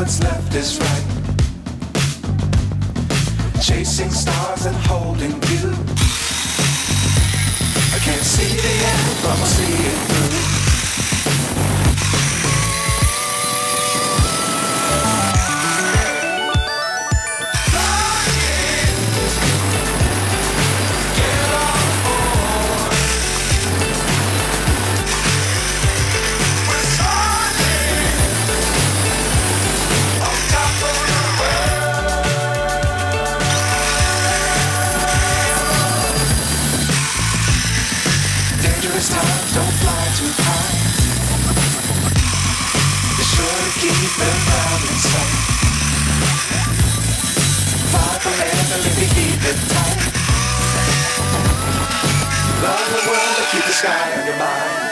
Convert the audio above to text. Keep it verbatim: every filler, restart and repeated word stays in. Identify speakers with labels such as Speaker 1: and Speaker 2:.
Speaker 1: what's left is right. Chasing stars and holding you. I can't see the end, but I'll see it through. Don't fly too high. Be sure to keep them out in sight. Fly forever if you keep it tight. Love the world and keep the sky on your mind.